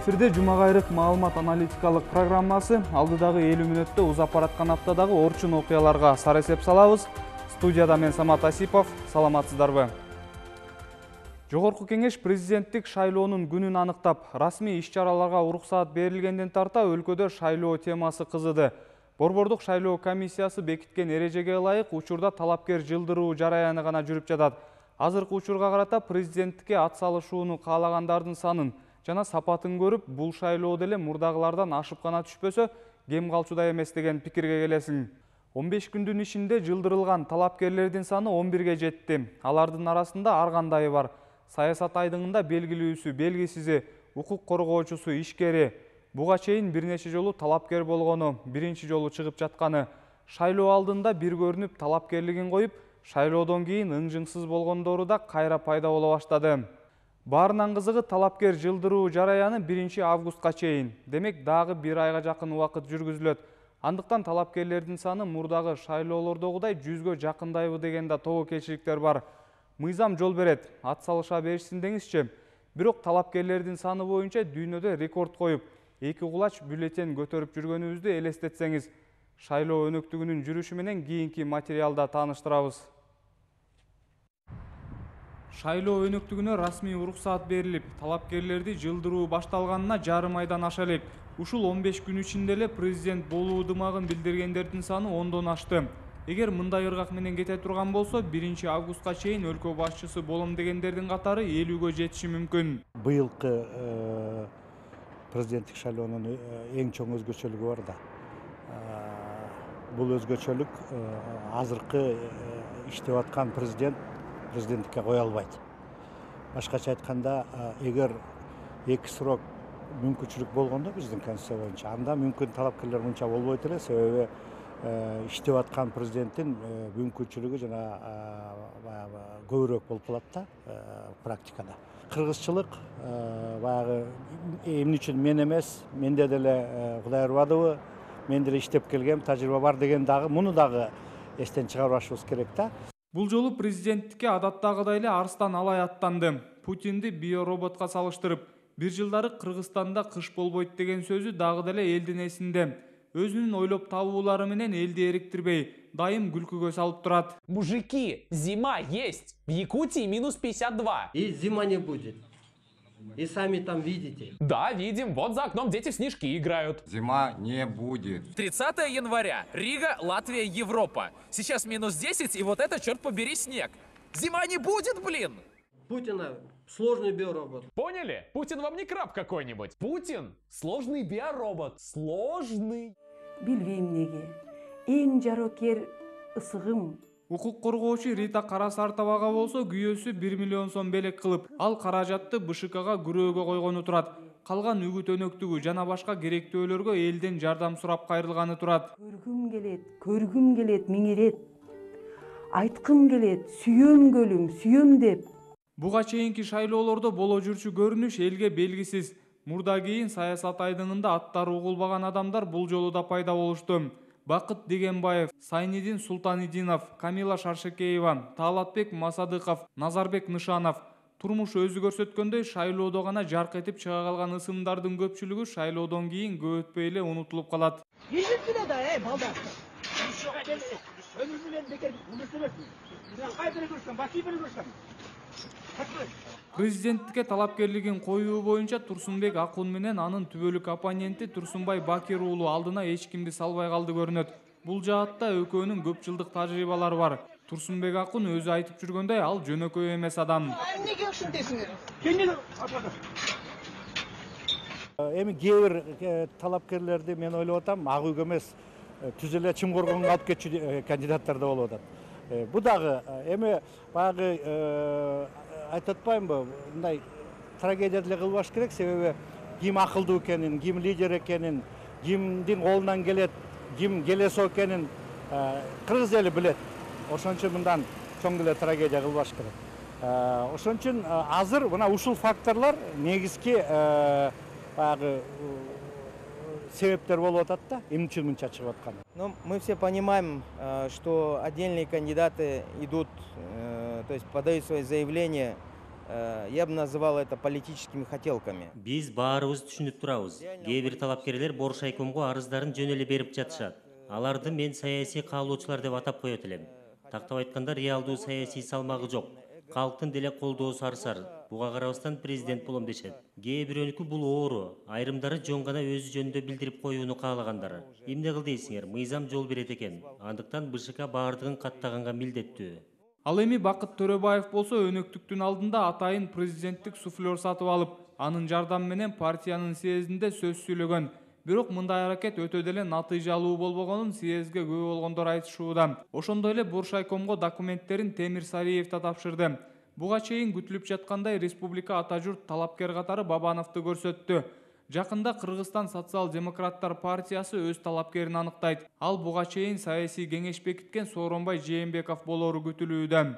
Эфирде Жумагайрык маалымат аналитикалык программасы. Алдыдагы 50 мүнөттө узап бараткан аптадагы орчун окуяларга сар эсеп салабыз. Студияда мен Самат Асипов. Саламатсыздарбы? Жогорку кеңеш президенттик шайлоонун күнүн аныктап, расмий иш-чараларга уруксаат берилгенден тарта өлкөдө шайлоо темасы кызыды. Борбордук шайлоо комиссиясы бекиткен эрежеге ылайык учурда талапкер жылдыруу жараяны гана жүрүп жатат. Азыркы учурга карата президенттикке ат салышууну каалагандардын санын жана сапатын көрүп, бул шайлоо деле мурдагылардан ашып гана түшпөсө, кем калчудай эмес деген пикирге келесиң. 15 күндүн ичинде жылдырылган талапкерлердин саны 11ге жетти. Алардын арасында ар кандайы бар. Саясат айдыңында белгилүүсү, белгисизи, укук коргоочусу, ишкери. Буга чейин бир нече жолу талапкер болгону, биринчи жолу чыгып жатканы. Шайлоо алдында бир көрүнүп талапкерлигин коюп, шайлоодон кийин ың-жыңсыз болгондору да кайра пайда боло баштады. Баарынан кызыгы талапкер жылдыруу жараяны 1 августка чейин. Демек дагы бир айга жакын убакыт жүргүзүлөт. Андыктан талапкерлердин саны мурдагы шайлоолордогудай 100гө жакындайбы деген да тобокелчиликтер бар. Мыйзам жол берет, ат салыша беришсин деңизчи. Бирок талапкерлердин саны боюнча дүйнөдө рекорд коюп, 2 кулач бюллетень көтөрүп жүргөнүбүздү элестетсеңиз, шайлоо өнөктүгүнүн жүрүшү менен кийинки материалда тааныштырабыз. Шайлоо өнөктүгүнө расмий уруксаат берилип, талапкерлерди жылдыруу башталганына жарым айдан аша элек. Ушул 15 күн ичинде эле президент болуу ымагын билдиргендердин саны 10дон ашты. Эгер мындай ыргак менен кете турган болсо, 1 августка чейин өлкө башчысы болом дегендердин катары 50гө жетиши мүмкүн. Быйылкы президенттик шайлоонун эң чоң өзгөчөлүгү бар да. Бул өзгөчөлүк азыркы иштеп аткан президенттикке кое албайт. Башкача айтканда, эгер 2 срок мүмкүнчүлүк болгондо биздин конституция боюнча, анда мүмкүн талапкерлер мынча болбойт эле, себеби иштеп аткан президенттин мүмкүнчүлүгү жана баягы көбүрөөк болуп калат да практикада. Кыргызчылык баягы эмне үчүн мен эмес, менде деле Кудай ырбадыбы, мен деле иштеп келгем, тажрыйба бар деген дагы муну дагы эстен чыгарбашыбыз керек да. Бул жолу президенттикке адаттагыдай эле Арстан Алай аттанды. Путинди биороботко салыштырып, бир жылдары Кыргызстанда кыш болбойт деген сөзү дагы деле элдин эсинде. Өзүнүн ойлоп табуулары менен элди эриктирбей, дайым күлкүгө салып турат. Мужики, зима есть. В Якутии минус 52. И зима не будет. И сами там видите. Да, видим. Вот за окном дети в снежки играют. Зима не будет. 30 января. Рига, Латвия, Европа. Сейчас минус 10, и вот это, черт побери, снег. Зима не будет, блин! Путина сложный биоробот. Поняли? Путин вам не краб какой-нибудь. Путин сложный биоробот. Сложный. Билбейм неге. Эң жарокер ысыгым. Укук коргоочу Рита Карасартовага болсо күйөөсү 1 миллион сом белек кылып, ал каражатты БШКга күрөөгө койгону турат. Калган үгүт өнөктүгү жана башка керектөөлөргө элден жардам сурап кайрылганы турат. Көргүм келет, миңирет. Айткым келет, сүйөм көлүм, сүйөм деп. Буга чейинки шайлоолордо боло жүрчү көрүнүш элге белгисиз. Мурда кийин саясат айдыңында аттары угулбаган адамдар бул жолу да пайда болушту. Бакыт Дегенбаев, Сайнидин Султанидинов, Камила Шаршекеева, Таалатбек Масадыков, Назарбек Нышанов. Турмуш өзү көрсөткөндөй шайлоодо гана жарк этип чыга калган ысымдардын көпчүлүгү шайлоодон кийин көп өтпөй эле унутулуп калат. Президенттикке талапкерлигин коюу боюнча Турсунбек Акун менен анын түбөлүк оппоненти Турсунбай Бакир уулу алдына эч кимди салбай калды көрүнөт. Бул жаатта экөөнүн көп жылдык тажрыйбалары бар. Турсунбек Акун өзү айтып жүргөндөй, ал жөнөкөй эмес адам. Эмнеге ушинтесиңер? Эми кээ талапкерлерди мен ойлоп атам, ак үйгө эмес, түз эле чым коргонго алып кетчү кандидаттар да болуп атат. Бу дагы эми баягы айтып атпаймынбы, мындай трагедия деле кылбаш керек, себеби ким акылдуу экенин, ким лидер экенин, кимдин колунан келет, ким келесо экенин кыргыз эли билет. Ошон үчүн мындан чоң деле трагедия кылбаш керек. Ошон үчүн азыр мына ушул факторлор негизги баягы себептер болуп атат да, эмне үчүн мынча чыгып аткан. Но мы все понимаем, что отдельные кандидаты идут, то есть подают свои заявления Я бы называл это политическими хотелками. Биз баарыбыз түшүнүп турабыз. Кээ бир талапкерлер Боршайкомго арыздарын жөн эле берип жатышат. Аларды мен саясий каалоочулар деп атап коет элем. Тактап айтканда реалдуу саясий салмагы жок. Калктын деле колдоосу арсар. Буга карабастан президент болом дешет. Кээ бирөөнүкү бул оору, айрымдары жөн гана өзү жөнүндө билдирип коюуну каалагандары. Эмне кыл дейсиңер? Мыйзам жол берет экен. Андыктан БШК баардыгын каттаганга милдеттүү. Ал эми Бакыт Төрөбаев болсо өнөктүктүн алдында атайын президенттик суфлер сатып алып, анын жардамы менен партиянын съездинде сөз сүйлөгөн. Бирок мындай аракет өтө деле натыйжалуу болбогонун съездге күбө болгондор айтышууда. Ошондой эле Боршайкомго документтерин Темир Сариев да тапшырды. Буга чейин күтүлүп жаткандай республика ата журт талапкер катары Бабановду көрсөттү. Жакында Кыргызстан социал-демократтар партиясы өз талапкерин аныктайт. Ал буга чейин саясий кеңеш бекиткен Сооронбай Жээнбеков болору күтүлүүдө.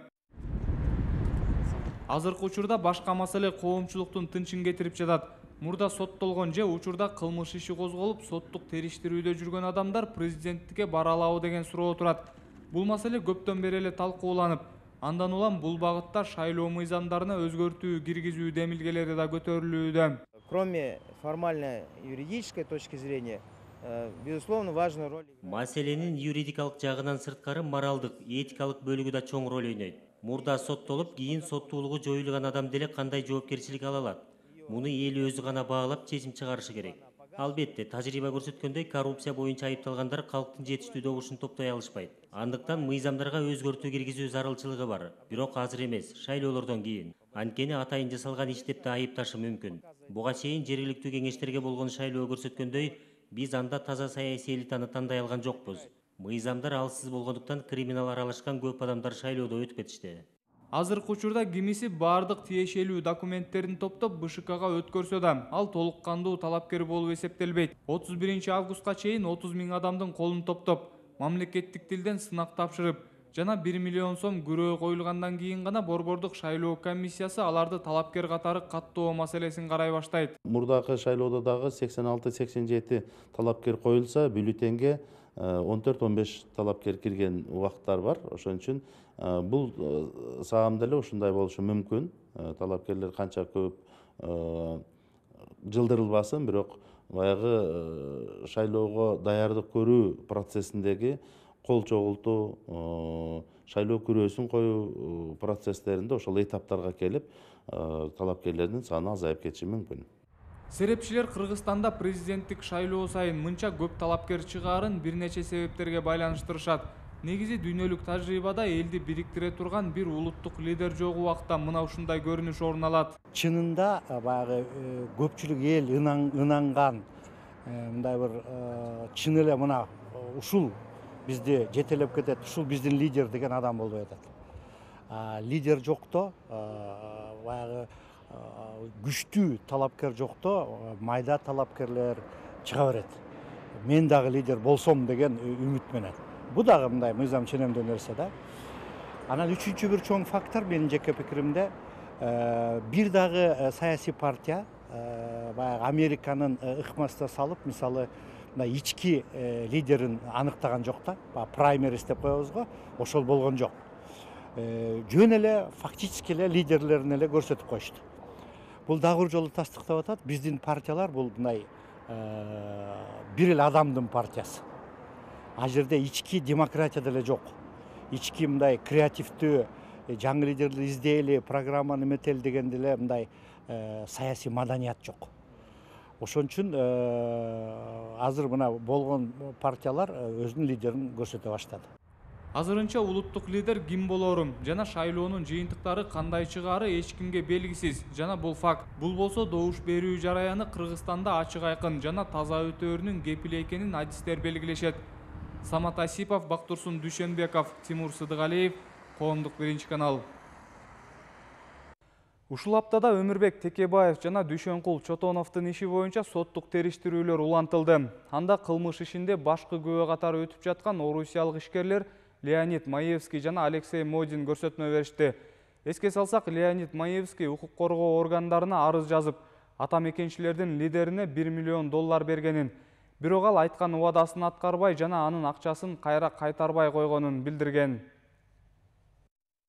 Азыркы учурда башка маселе коомчулуктун тынчын кетирип жатат. Мурда соттолгон же учурда кылмыш иши козголуп, соттук териштирүүдө жүргөн адамдар президенттикке бара алабы деген суроо турат. Бул маселе көптөн бери эле талкууланып, андан улам бул багытта шайлоо мыйзамдарына өзгөртүү киргизүү демилгелери да көтөрүлүүдө. Кроме формальной юридической точки зрения, безусловно, важную роль. Маселенин юридикалык жагынан сырткары моралдык, этикалык бөлүгү да чоң роль ойнойт. Мурда соттолуп, кийин соттуулугу жоюлган адам деле кандай жоопкерчилик ала алат? Муну эл өзү гана баалап чечим чыгарышы керек. Албетте, тажрыйба көрсөткөндөй коррупция боюнча айыпталгандар калктын жетиштүү добушун топтой алышпайт. Андыктан мыйзамдарга өзгөртүү киргизүү зарылчылыгы бар. Бирок азыр эмес, шайлоолордон кийин. Анткени атайын жасалган иш деп да айыпташы мүмкүн. Буга чейин жергиликтүү кеңештерге болгон шайлоо көрсөткөндөй, биз анда таза саясий элитаны тандай алган жокпуз. Мыйзамдар алсыз болгондуктан криминал аралашкан көп адамдар шайлоодо өтүп кетишти. Азыркы учурда кимиси бардык тиешелүү документтерин топтоп БШКга өткөрсө да, ал толук кандуу талапкер болуп эсептелбейт. 31 августка чейин 30 000 адамдын колун топтоп, мамлекеттик тилден сынак тапшырып, жана 1 миллион сом күрөө коюлгандан кийин гана Борбордук шайлоо комиссиясы аларды талапкер катары каттоо маселесин карай баштайт. Мурдагы шайлоодо дагы 86-87 талапкер коюлса, бюллетенге 14-15 талапкер кирген убакыттар бар. Ошон үчүн бул саам деле ушундай болушу мүмкүн. Талапкерлер канча көп жылдырылбасын, бирок баягы шайлоого даярдык көрүү процессиндеги кол чогултуу, шайлоо күрөөсүн коюу процесстеринде ошол этаптарга келип, талапкерлердин саны азайып кетиши мүмкүн. Серепчилер Кыргызстанда президенттик шайлоо сайын мынча көп талапкер чыгаарын бир нече себептерге байланыштырышат. Негизи дүйнөлүк тажрыйбада элди бириктире турган бир улуттук лидер жок убакта мына ушундай көрүнүш орун алат. Чынында баягы көпчүлүк эл ынанган, мындай бир чын эле мына ушул бизди жетелеп кетет, ушул биздин лидер деген адам болбой атат. Лидер жокто, баягы күчтүү талапкер жокто, майда талапкерлер чыга берет. Мен дагы лидер болсом деген үмүт менен. Бу дагы мындай мыйзам ченемдүү нерсе да. Анан үчүнчү бир чоң фактор менин жеке пикиримде, бир дагы саясий партия баягы Американын ыкмасына салып, мисалы мындай ички лидерин аныктаган жок да. Праймерис деп коебуз го, ошол болгон жок. Жөн эле фактически эле лидерлерин эле көрсөтүп коюшту. Бул дагы бир жолу тастыктап атат, биздин партиялар бул мындай бир эле адамдын партиясы. А жерде ички демократия деле жок. Ички мындай креативдүү жаңы лидерди издейли, программаны эметели деген деле мындай саясий маданият жок. Ошон үчүн азыр мына болгон партиялар өзүнүн лидерин көрсөтө баштады. Азырынча улуттук лидер ким болору жана шайлоонун жыйынтыктары кандай чыгаары эч кимге белгисиз жана бул факт. Бул болсо добуш берүү жараяны Кыргызстанда ачык айкын жана таза өтөөрүнүн кепили экенин адистер белгилешет. Самат Асипов, Бактурсун Дүйшөнбеков, Тимур Сыдыгалиев, Коомдук биринчи канал. Ушул аптада Өмүрбек Текебаев жана Дүйшөнкул Чотоновдун иши боюнча соттук териштирүүлөр улантылды. Анда кылмыш ишинде башкы күбө катары өтүп жаткан орусиялык ишкерлер Леонид Маевский жана Алексей Модин көрсөтмө беришти. Эске салсак, Леонид Маевский укук коргоо органдарына арыз жазып, атамекенчилердин лидерине 1 миллион доллар бергенин, бирок ал айткан убадасын аткарбай жана анын акчасын кайра кайтарбай койгонун билдирген.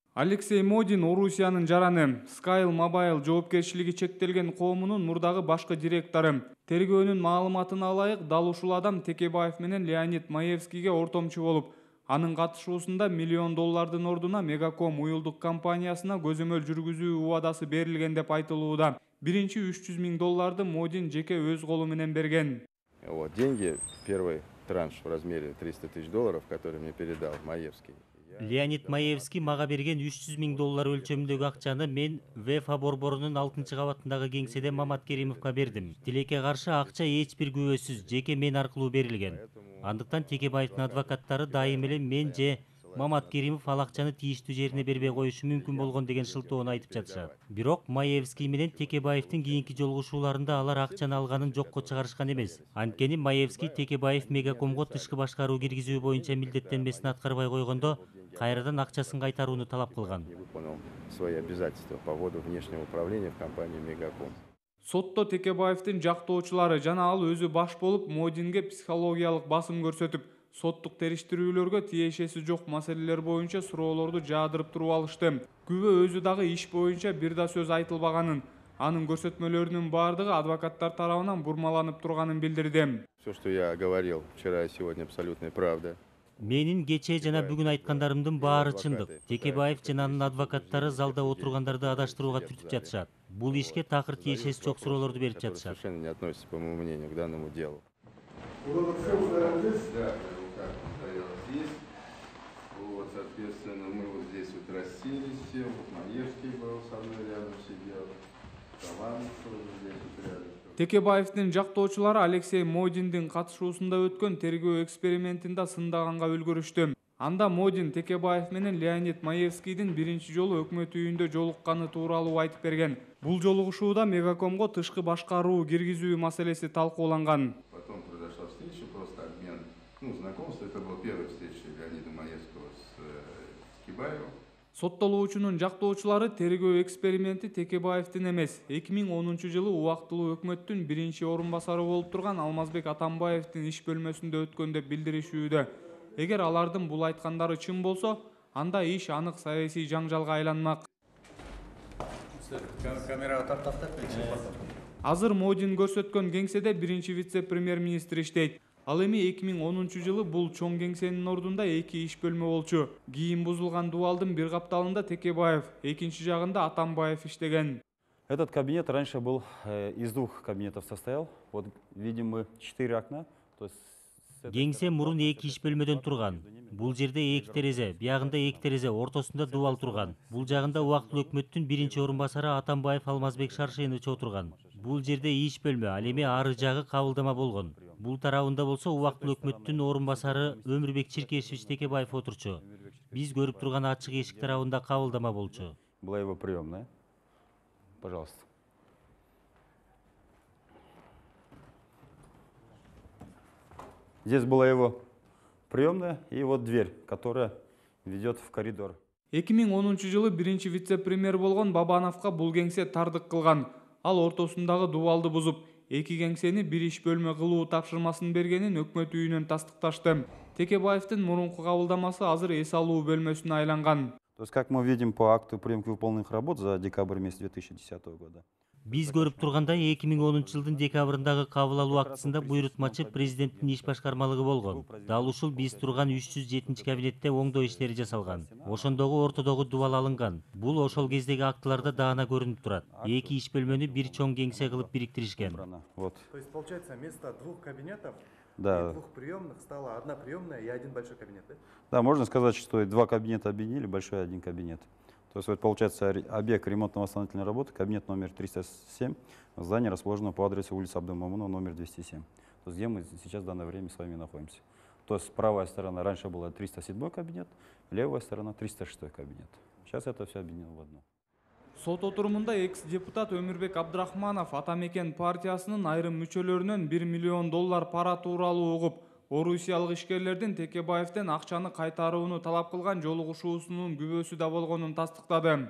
Алексей Модин Орусиянын жараны, Skyl Mobile жоопкерчилиги чектелген коомунун мурдагы башкы директору. Тергөөнүн маалыматына ылайык, дал ушул адам Текебаев менен Леонид Маевскийге ортомчу болуп, анын катышуусунда $1 миллион ордуна Мегаком уюлдук компаниясына көзөмөл жүргүзүү убадасы берилген деп айтылууда. Биринчи $300 000 Модин жеке өз колу менен берген. Вот деньги, первый транш в размере $300 000, который мне передал Маевский. Леонид Маевский мага берген $300 000 өлчөмүндөгү акчаны мен ВФА борборунун 6-кабатындагы кеңседе Мамат Керимовго бердим. Тилекке каршы акча эч бир күбөсүз жеке мен аркылуу берилген. Андыктан Текебаевдин адвокаттары дайым эле мен же Мамат Керимов ал акчаны тийиштүү жерине бербей коюшу мүмкүн болгон деген шылтоону айтып жатышат. Бирок Маевский менен Текебаевдин кийинки жолугушууларында алар акчаны алганын жокко чыгарышкан эмес. Анткени Маевский Текебаев Мегакомго тышкы башкаруу киргизүү боюнча милдеттенмесин аткарбай койгондо кайрадан акчасын кайтарууну талап кылган. Свои обязательства по поводу внешнего управления в компании Мегаком. Сотто Текебаевдин жактоочулары жана ал өзү баш болуп Модинге психологиялык басым көрсөтүп, соттук териштирүүлөргө тиешеси жок маселелер боюнча суроолорду жаадырып туруп алышты. Күбө өзү дагы иш боюнча бир да сөз айтылбаганын, анын көрсөтмөлөрүнүн баардыгы адвокаттар тарабынан бурмаланып турганын билдирди. Все, что я говорил вчера и сегодня, абсолютная правда. Менин кечээ жана бүгүн айткандарымдын баары чындык. Текебаев жана анын адвокаттары залда отургандарды адаштырууга түртүп жатышат. Бул ишке такыр тиешеси жок суроолорду берип жатышат. Совершенно не относится, по моему мнению, к данному делу. Вот, соответственно, мы вот здесь вот расселись все, вот Маевский был со мной рядом сидел, Таланов тоже здесь вот рядом. Текебаевдин жактоочулары Алексей Модиндин катышуусунда өткөн тергөө экспериментинде сындаганга үлгүрүштү. Анда Модин Текебаев менен Леонид Маевскийдин биринчи жолу өкмөт үйүндө жолукканы тууралуу айтып берген. Бул жолугушууда Мегакомго тышкы башкаруу киргизүү маселеси талкууланган. Потом произошла встреча, просто обмен, знакомство. Это была первая встреча Леонида Маевского с Текебаевым. Соттолуучунун жактоочулары тергөө эксперименти Текебаевдин эмес, 2010 жылы убактылуу өкмөттүн биринчи орун басары болуп турган Алмазбек Атамбаевдин иш бөлмөсүндө өткөн деп билдиришүүдө. Эгер алардын бул айткандары чын болсо, анда иш анык саясий жаңжалга айланмак. Азыр Модин көрсөткөн кеңседе биринчи вице-премьер-министр иштейт. Ал эми 2010 жылы бул чоң кеңсенин ордунда 2 иш бөлмө болчу. Кийин бузулган дубалдын бир капталында Текебаев, экинчи жагында Атамбаев иштеген. Этот кабинет раньше был из 2 кабинетов состоял. Вот видим мы 4 окна. Кеңсе мурун 2 иш бөлмөдөн турган. Бул жерде 2 терезе, биягында 2 терезе, ортосунда дубал турган. Бул жагында убактылуу өкмөттүн биринчи орун басары Атамбаев Алмазбек Шаршенович отурган. Бул жерде иш бөлмө, ал эми ары жагы кабылдама болгон. Бул тарабында болсо убактылуу өкмөттүн орун басары Өмүрбек Чиркешевич Текебаев отурчу. Биз көрүп турган ачык эшик тарабында кабылдама болчу. Была его приемная. Пожалуйста. Здесь была его приемная и вот дверь, которая ведет в коридор. 2010 жылы биринчи вице-премьер болгон Бабановго бул кеңсе тардык кылган. Ал ортосундагы дубалды бузуп, 2 кеңсени бир иш бөлмө кылуу тапшырмасын бергенин өкмөт үйүнөн тастыкташты. Текебаевдин мурунку кабылдамасы азыр эс алуу бөлмөсүнө айланган. То есть, как мы видим по акту приемки выполненных работ за декабрь месяц 2010 года. Биз көрүп тургандай 2010 жылдын декабрындагы кабыл алуу актысында буйрутмачы президенттин иш башкармалыгы болгон. Дал ушул биз турган 307 кабинетте оңдоо иштери жасалган. Ошондогу ортодогу дубал алынган. Бул ошол кездеги актыларда даана көрүнүп турат. 2 иш бөлмөнү бир чоң кеңсе кылып бириктиришкен. Вот. То есть получается вместо 2 кабинетов и 2 приемных стала 1 приемная и 1 большой кабинет, да? Да, можно сказать, что 2 кабинета объединили, большой 1 кабинет. То есть, вот, получается, объект ремонтно-восстановительной работы, кабинет номер 307, здание расположено по адресу улица Абдумамунова, номер 207. То есть, где мы сейчас в данное время с вами находимся. То есть, правая сторона раньше была 307 кабинет, левая сторона 306 кабинет. Сейчас это все объединено в одно. Сот отурумунда экс-депутат Өмүрбек Абдрахманов Атамекен партиясынын айрым мүчөлөрүнөн $1 миллион пара тууралуу угуп, орусиялык ишкерлердин Текебаевден акчаны кайтарууну талап кылган жолугушуусунун күбөсү да болгонун тастыктады.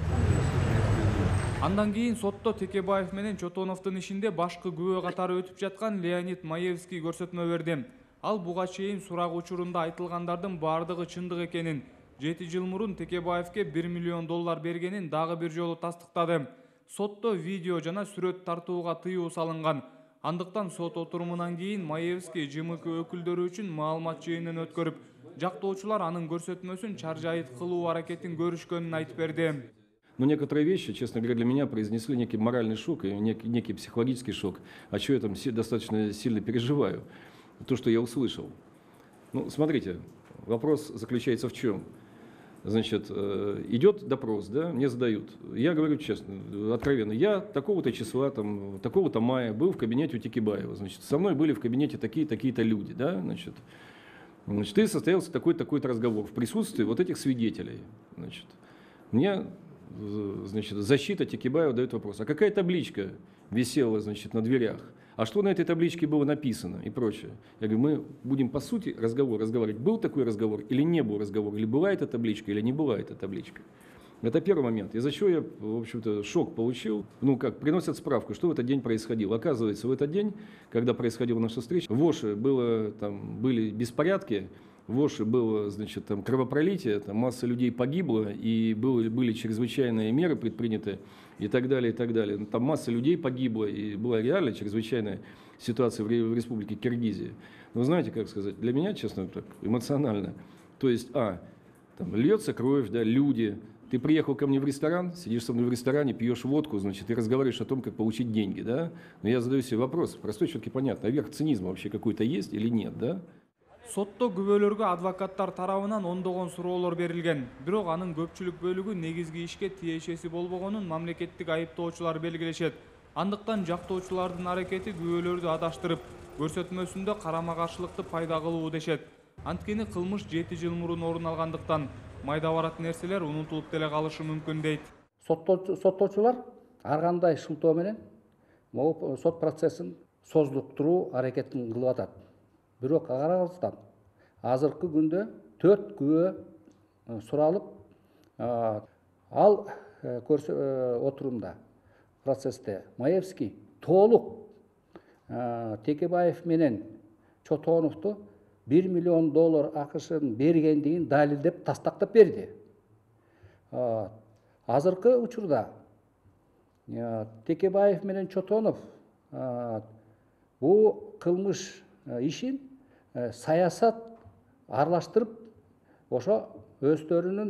Андан кийин сотто Текебаев менен Чотоновдун ишинде башкы күбө катары өтүп жаткан Леонид Маевский көрсөтмө берди. Ал буга чейин сурак учурунда айтылгандардын баардыгы чындык экенин, 7 жыл мурун Текебаевке 1 миллион доллар бергенин дагы бир жолу тастыктады. Сотто видео жана сүрөт тартууга тыюу салынган. Андыктан сот отурумунан кийин Маевский ЖМК өкүлдөрү үчүн маалымат жыйынын өткөрүп, жактоочулар анын көрсөтмөсүн чаржайыт кылуу аракетин көрүшкөнүн айтып берди. Но некоторые вещи, честно говоря, для меня произнесли некий моральный шок и некий психологический шок, о чем я там достаточно сильно переживаю. То, что я услышал. Ну, смотрите, вопрос заключается в чем? Значит, идет допрос, да, мне задают. Я говорю честно, откровенно, я такого-то числа, там, такого-то мая был в кабинете у Текебаева. Значит, со мной были в кабинете такие-то люди, да, значит, и состоялся такой-то разговор в присутствии вот этих свидетелей. Значит, мне, значит, защита Текебаева дает вопрос, а какая табличка висела, значит, на дверях? А что на этой табличке было написано и прочее? Я говорю, мы будем по сути разговаривать, был такой разговор или не был разговор, или была эта табличка, или не была эта табличка. Это первый момент. Из-за чего я, в общем-то, шок получил. Ну как, приносят справку, что в этот день происходило. Оказывается, в этот день, когда происходила наша встреча, в Оше были беспорядки, в Оше было, значит, там кровопролитие, там масса людей погибла, и были чрезвычайные меры предприняты, и так далее, и так далее. Там масса людей погибла, и была реально чрезвычайная ситуация в республике Киргизия. Но знаете, как сказать, для меня, честно, так эмоционально, то есть, там льется кровь, да, люди. Ты приехал ко мне в ресторан, сидишь со мной в ресторане, пьешь водку, значит, и разговариваешь о том, как получить деньги, да? Но я задаю себе вопрос, простой, четкий, понятно, а верх цинизма вообще какой-то есть или нет, да? Сотто күбөлөргө адвокаттар тарабынан ондогон суроолор берилген. Бирок анын көпчүлүк бөлүгү негизги ишке тиешеси болбогонун мамлекеттик айыптоочулар белгилешет. Андыктан жактоочулардын аракети күбөлөрдү адаштырып, көрсөтмөсүндө карама каршылыкты пайда кылуу дешет. Анткени кылмыш 7 жыл мурун орун алгандыктан майда барат нерселер унутулуп деле калышы мүмкүн дейт. Соттоочулар ар кандай шылтоо менен могу сот процессин создуктуруу аракетин кылып атат. Бирок карабастан азыркы күндө 4 күбө суралып, ал отурумда процессте Маевский толук Текебаев менен Чотоновду 1 миллион доллар акышын бергендигин далилдеп тастактап берди. Азыркы учурда Текебаев менен Чотонов бул кылмыш ишин саясат аралаштырып, ошо өздөрүнүн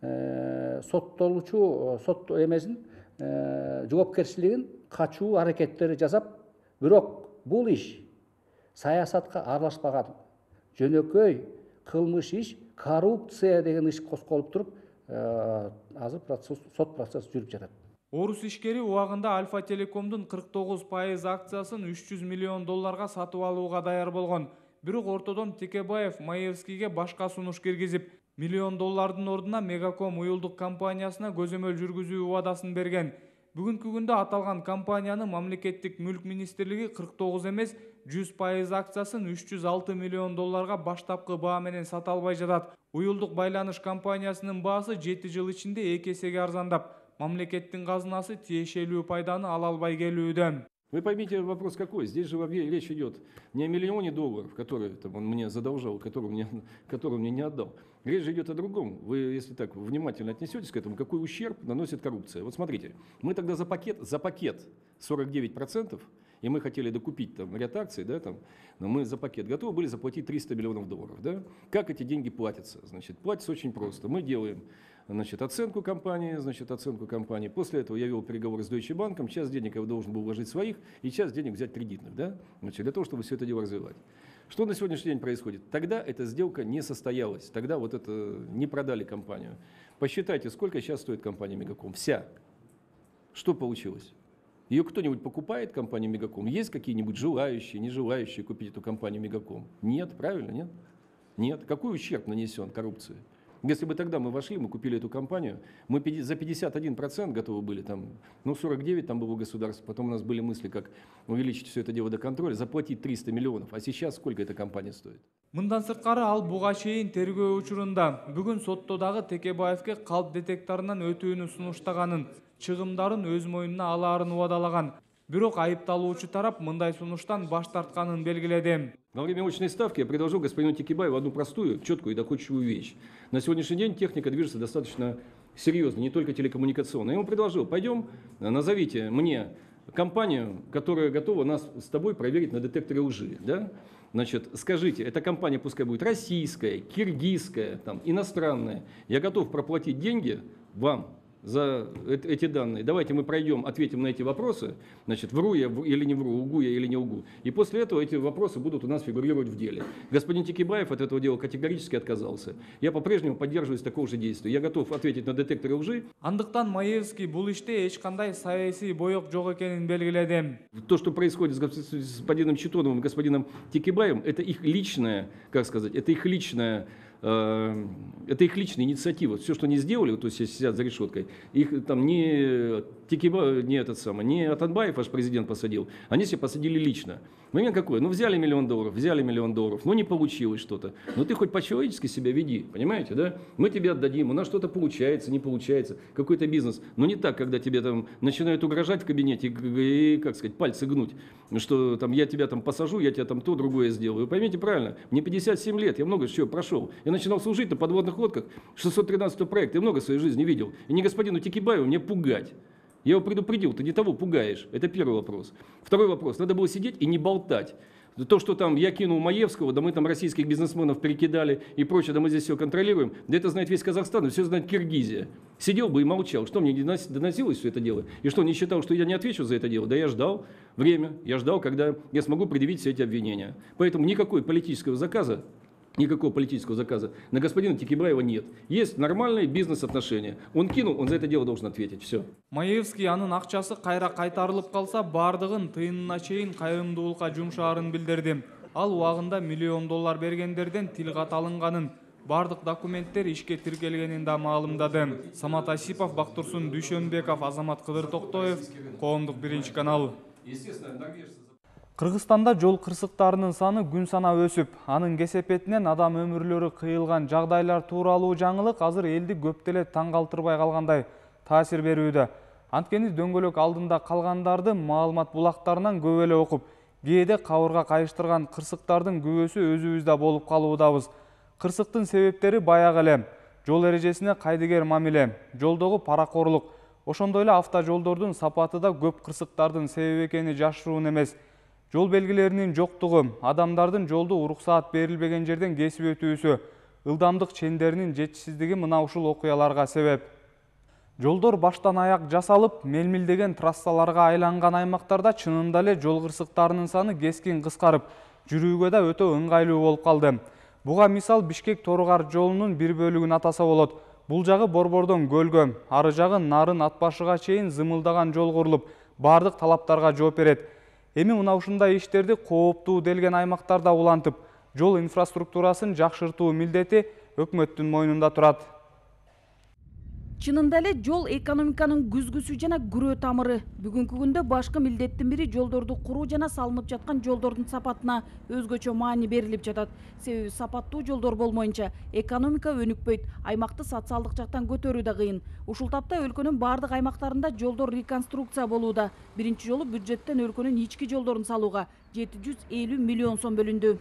соттолуучу сот эмесин жоопкерчилигин качуу аракеттери жасап, бирок бул иш саясатка аралашпаган жөнөкөй кылмыш иш, коррупция деген иш козголуп туруп, азыр сот процесс жүрүп жатат. Орус ишкери убагында Альфа Телекомдун 49% акциясын 300 миллион долларга сатып алууга даяр болгон. Бирок ортодон Текебаев Маевскийге башка сунуш киргизип, миллион доллардын ордуна Мегаком уюлдук компаниясына көзөмөл жүргүзүү убадасын берген. Бүгүнкү күндө аталган компаниянын мамлекеттик мүлк министрлиги 49 эмес, 100% акциясын 306 миллион долларга баштапкы баа менен сата албай жатат. Уюлдук байланыш компаниясынын баасы 7 жыл ичинде 2 эсеге арзандап, мамлекеттин казынасы тиешелүү пайданы ала албай келүүдө. Вы поймите вопрос какой. Здесь же речь идет не о миллионе долларов, которые он мне задолжал, который мне не отдал. Речь же идет о другом. Вы, если так внимательно отнесетесь к этому, какой ущерб наносит коррупция. Вот смотрите, мы тогда за пакет 49%, и мы хотели докупить там ряд акций, да, там, но мы за пакет готовы были заплатить 300 миллионов долларов. Да? Как эти деньги платятся? Значит, платится очень просто. Мы делаем, значит, оценку компании. После этого я вел переговоры с Deutsche Bank. Часть денег я должен был вложить своих, и часть денег взять кредитных, да? Значит, для того, чтобы все это дело развивать. Что на сегодняшний день происходит? Тогда эта сделка не состоялась. Тогда вот это не продали компанию. Посчитайте, сколько сейчас стоит компания Мегаком. Вся. Что получилось? Ее кто-нибудь покупает, компанию Мегаком? Есть какие-нибудь желающие, не желающие купить эту компанию Мегаком? Нет, правильно, нет? Нет. Какой ущерб нанесен коррупции? Если бы тогда мы вошли, мы купили эту компанию, мы за 51% готовы были, там, 49% там было государство, потом у нас были мысли, как увеличить все это дело до контроля, заплатить 300 миллионов. А сейчас сколько эта компания стоит? Мындан сырткары ал буга чейин тергөө учурунда бүгүн соттодагы Текебаевке калп детекторунан өтүүнү сунуштаганын, чыгымдарын өз мойнуна алаарын убадалаган. Бирок айыпталуучу тарап мындай сунуштан баш тартканын белгиледи. Во время очной ставки я предложил господину Текебаеву одну простую, четкую и доходчивую вещь. На сегодняшний день техника движется достаточно серьезно, не только телекоммуникационная. Я ему предложил, пойдем, назовите мне компанию, которая готова нас с тобой проверить на детекторе лжи. Да? Значит, скажите, эта компания пускай будет российская, киргизская, там, иностранная. Я готов проплатить деньги вам за эти данные. Давайте мы пройдем, ответим на эти вопросы. Значит, вру я или не вру, лгу я или не лгу. И после этого эти вопросы будут у нас фигурировать в деле. Господин Текебаев от этого дела категорически отказался. Я по-прежнему поддерживаюсь такого же действия. Я готов ответить на детекторе лжи. Андыктан Маевский бул иште эч кандай саясий боек жок экенин белгиледи. То, что происходит с господином Читоновым и господином Текебаевым, это их личная, как сказать, это их личная инициатива. Все, что они сделали, вот, то есть сидят за решеткой, их там не Текебаев, не этот самый, не Атанбаев, ваш президент посадил, они себе посадили лично. Момент какой? Ну, взяли $1 миллион, ну, не получилось что-то. Ну, ты хоть по-человечески себя веди, понимаете, да? Мы тебе отдадим, у нас что-то получается, не получается, какой-то бизнес. Но не так, когда тебе там начинают угрожать в кабинете и как сказать, пальцы гнуть, что там я тебя там посажу, я тебя там то, другое сделаю. Вы поймите правильно, мне 57 лет, я много чего прошел. Я начинал служить на подводных лодках 613 проекта, я много в своей жизни видел. И не господину Текебаеву мне пугать. Я его предупредил, ты не того пугаешь. Это первый вопрос. Второй вопрос. Надо было сидеть и не болтать. То, что там я кинул Маевского, да мы там российских бизнесменов перекидали и прочее, да мы здесь все контролируем, да это знает весь Казахстан, все знает Киргизия. Сидел бы и молчал. Что мне не доносилось все это дело? И что, не считал, что я не отвечу за это дело? Да я ждал время, я ждал, когда я смогу предъявить все эти обвинения. Поэтому никакого политического заказа на господина Текебаева нет. Есть нормальные бизнес-отношения. Он кинул, он за это дело должен ответить. Все. Маевский анын акчасы кайра кайтарылып калса, бардыгын тыйынына чейин кайрымдуулукка жумшаарын билдирди. Ал убагында $1 миллион бергендерден тил кат алынганын, бардык документтер ишке тиркелгенин да маалымдады. Самат Асипов, Бактурсун Дүйшөнбеков, Азамат Кыдыр Токтоев, Коомдук 1 канал. Кыргызстанда жол кырсыктарынын саны күн санап өсүп, анын кесепетинен адам өмүрлөрү кыйылган жагдайлар тууралуу жаңылык азыр элди көп деле таң калтырбай калгандай таасир берүүдө. Анткени дөңгөлөк алдында калгандарды маалымат булактарынан көп эле окуп, кээде кабырга кайыштырган кырсыктардын күбөсү өзүбүздө болуп калуудабыз. Кырсыктын себептери баягы эле: жол эрежесине кайдыгер мамиле, жолдогу паракорлук, ошондой эле автожолдордун сапаты да көп кырсыктардын себеби экени жашыруун эмес. Жол белгилеринин жоктугу, адамдардын жолду уруксаат берилбеген жерден кесип өтүүсү, ылдамдык чендеринин жетишсиздиги мына ушул окуяларга себеп. Жолдор баштан аяк жасалып, мелмилдеген трассаларга айланган аймактарда чынында эле жол кырсыктарынын саны кескин кыскарып, жүрүүгө да өтө ыңгайлуу болуп калды. Буга мисал Бишкек-Торгар жолунун бир бөлүгүн атаса болот. Бул жагы Борбордон көлгө, ары жагы Нарын Атбашыга чейин зымылдаган жол курулуп, бардык талаптарга жооп берет. Эми мына ушундай иштерди кооптуу делген аймактарда улантып, жол инфраструктурасын жакшыртуу милдети өкмөттүн мойнунда турат. Чынында эле жол экономиканын күзгүсү жана күрөө тамыры. Бүгүнкү күндө башкы милдеттин бири жолдорду куруу жана салынып жаткан жолдордун сапатына өзгөчө маани берилип жатат. Себеби сапаттуу жолдор болмоюнча экономика өнүкпөйт, аймакты социалдык жактан көтөрүү да кыйын. Ушул тапта өлкөнүн бардык аймактарында жолдор реконструкция болууда. Биринчи жолу бюджеттен өлкөнүн ички жолдорун салууга 750 миллион сом бөлүндү.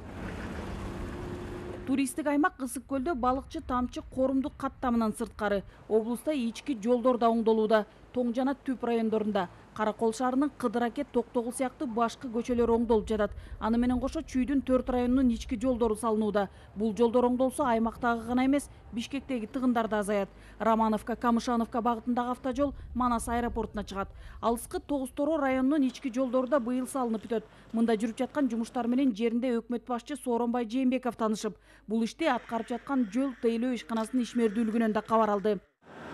Туристик аймак Ысык көлдө балыкчы тамчы корумдук каттамынан сырткары облуста ички жолдор да оңдолууда. Тоң жана Түп райондорунда Каракол шаарынын Кыдыракет, Токтогул сыяктуу башкы көчөлөр оңдолуп жатат. Аны менен кошо Чүйдүн 4 районунун ички жолдору салынууда. Бул жолдор оңдолсо аймактагы гана эмес, Бишкектеги тыгындар да азаят. Романовка, Камышановка багытындагы автожол Манас аэропортуна чыгат. Алыскы Тогуз-Тороо районунун ички жолдору да быйыл салынып бүтөт. Мында жүрүп жаткан жумуштар менен жеринде өкмөт башчы Сооронбай Жээнбеков таанышып, бул ишти аткарып жаткан жол тейлөө ишканасынын ишмердүүлүгүнөн да кабар алды.